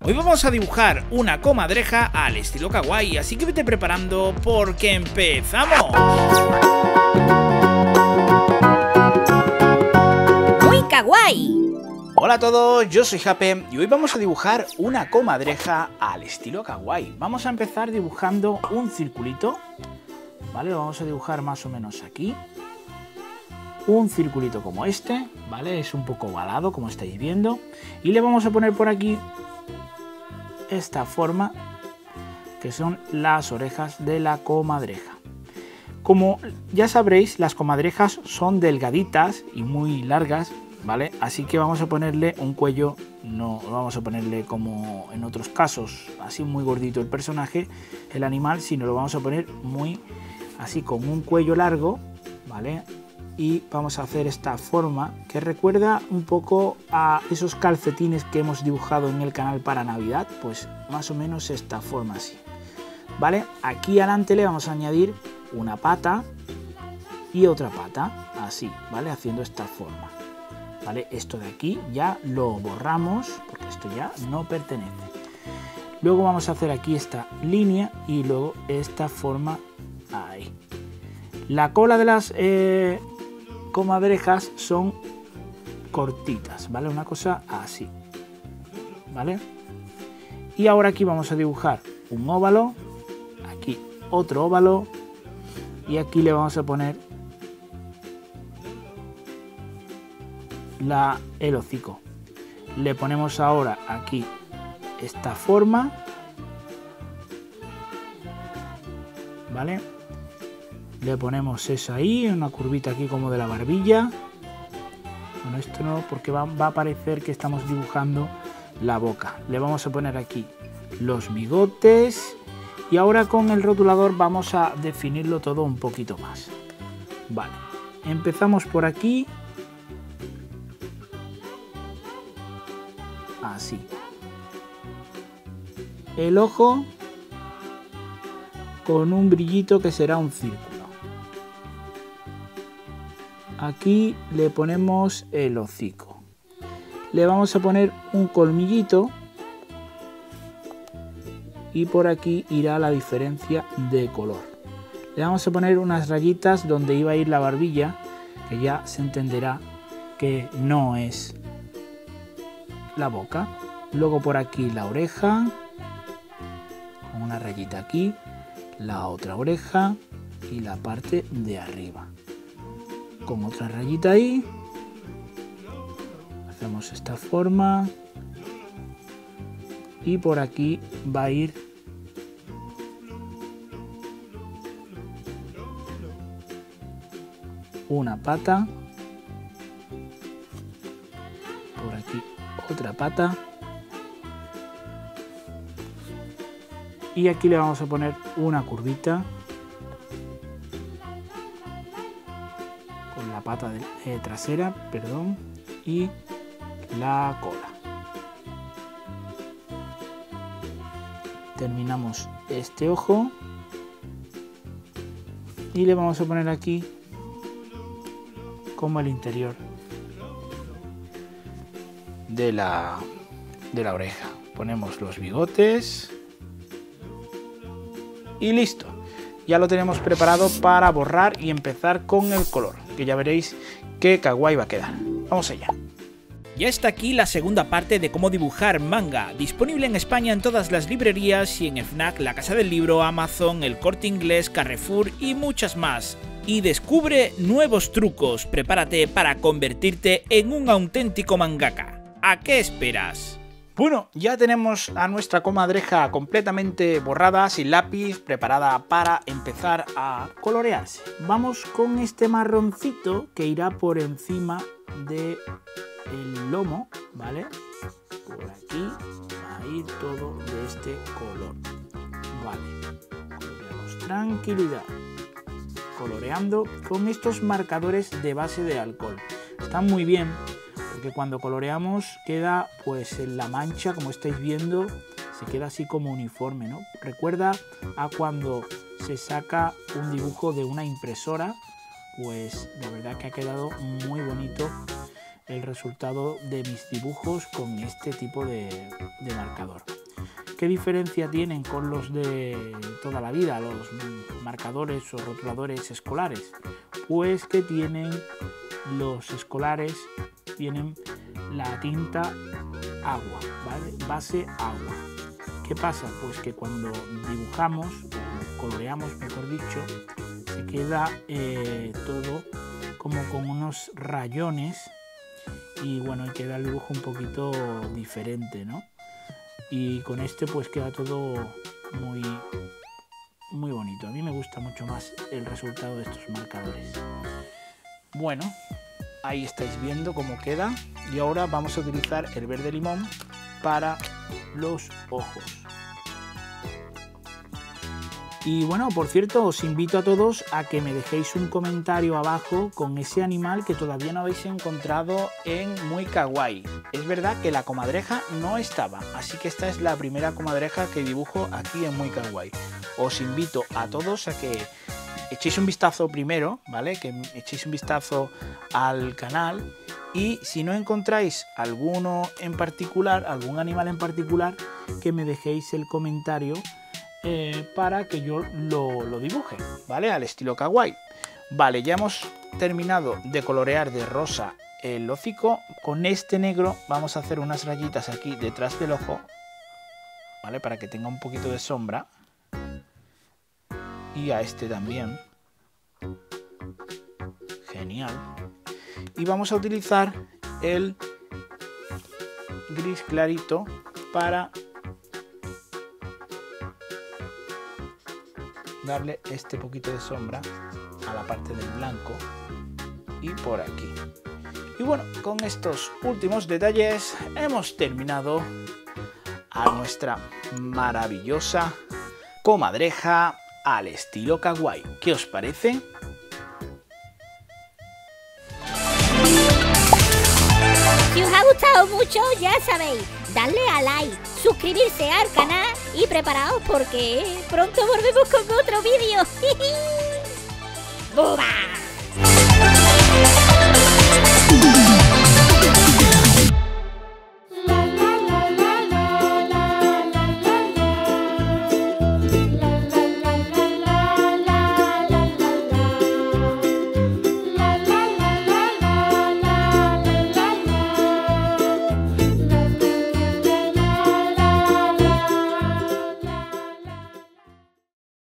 Hoy vamos a dibujar una comadreja al estilo kawaii, así que vete preparando porque empezamos. ¡Muy kawaii! Hola a todos, yo soy Jape y hoy vamos a dibujar una comadreja al estilo kawaii. Vamos a empezar dibujando un circulito, ¿vale? Lo vamos a dibujar más o menos aquí. Un circulito como este, ¿vale? Es un poco ovalado, como estáis viendo. Y le vamos a poner por aquí esta forma, que son las orejas de la comadreja. Como ya sabréis, las comadrejas son delgaditas y muy largas, ¿vale? Así que vamos a ponerle un cuello, no vamos a ponerle como en otros casos, así muy gordito el personaje, el animal, sino lo vamos a poner muy así con un cuello largo, ¿vale? Y vamos a hacer esta forma que recuerda un poco a esos calcetines que hemos dibujado en el canal para Navidad, pues más o menos esta forma así, ¿vale? Aquí adelante le vamos a añadir una pata y otra pata, así, ¿vale? Haciendo esta forma, ¿vale? Esto de aquí ya lo borramos porque esto ya no pertenece. Luego vamos a hacer aquí esta línea y luego esta forma ahí. La cola de las comadrejas son cortitas, ¿vale? Una cosa así, ¿vale? Y ahora aquí vamos a dibujar un óvalo, aquí otro óvalo y aquí le vamos a poner el hocico. Le ponemos ahora aquí esta forma, ¿vale? Le ponemos eso ahí, una curvita aquí como de la barbilla. Bueno, esto no, porque va a parecer que estamos dibujando la boca. Le vamos a poner aquí los bigotes y ahora con el rotulador vamos a definirlo todo un poquito más. Vale, empezamos por aquí. Así. El ojo con un brillito que será un círculo. Aquí le ponemos el hocico. Le vamos a poner un colmillito y por aquí irá la diferencia de color. Le vamos a poner unas rayitas donde iba a ir la barbilla, que ya se entenderá que no es la boca. Luego por aquí la oreja, con una rayita aquí, la otra oreja y la parte de arriba. Con otra rayita ahí, hacemos esta forma y por aquí va a ir una pata, por aquí otra pata y aquí le vamos a poner una curvita con la pata trasera, perdón, y la cola. Terminamos este ojo y le vamos a poner aquí como el interior de la oreja. Ponemos los bigotes y listo. Ya lo tenemos preparado para borrar y empezar con el color, que ya veréis qué kawaii va a quedar. Vamos allá. Ya está aquí la segunda parte de cómo dibujar manga, disponible en España en todas las librerías y en FNAC, La Casa del Libro, Amazon, El Corte Inglés, Carrefour y muchas más. Y descubre nuevos trucos, prepárate para convertirte en un auténtico mangaka. ¿A qué esperas? Bueno, ya tenemos a nuestra comadreja completamente borrada, sin lápiz, preparada para empezar a colorearse. Vamos con este marroncito que irá por encima del lomo, ¿vale? Por aquí va a ir todo de este color. Vale, coloreamos tranquilidad. Coloreando con estos marcadores de base de alcohol. Están muy bien, porque cuando coloreamos queda pues en la mancha, como estáis viendo, se queda así como uniforme, ¿no? Recuerda a cuando se saca un dibujo de una impresora, pues de verdad que ha quedado muy bonito el resultado de mis dibujos con este tipo de marcador. ¿qué diferencia tienen con los de toda la vida, los marcadores o rotuladores escolares? Pues que los escolares tienen la tinta agua, ¿vale? Base agua. ¿Qué pasa? Pues que cuando dibujamos, o coloreamos, mejor dicho, se queda todo como con unos rayones y bueno, queda el dibujo un poquito diferente, ¿no? Y con este pues queda todo muy, muy bonito. A mí me gusta mucho más el resultado de estos marcadores. Bueno, ahí estáis viendo cómo queda. Y ahora vamos a utilizar el verde limón para los ojos. Y bueno, por cierto, os invito a todos a que me dejéis un comentario abajo con ese animal que todavía no habéis encontrado en Muy Kawaii. Es verdad que la comadreja no estaba, así que esta es la primera comadreja que dibujo aquí en Muy Kawaii. Os invito a todos a que echéis un vistazo primero, ¿vale? Que echéis un vistazo al canal y si no encontráis alguno en particular, algún animal en particular, que me dejéis el comentario para que yo lo dibuje, ¿vale? Al estilo kawaii. Vale, ya hemos terminado de colorear de rosa el hocico. Con este negro vamos a hacer unas rayitas aquí detrás del ojo, ¿vale? Para que tenga un poquito de sombra. Y a este también. Genial. Y vamos a utilizar el gris clarito para darle este poquito de sombra a la parte del blanco y por aquí. Y bueno, con estos últimos detalles hemos terminado a nuestra maravillosa comadreja al estilo kawaii. ¿Qué os parece? Si os ha gustado mucho, ya sabéis, darle a like, suscribirse al canal y preparaos porque pronto volvemos con otro vídeo. ¡Buba!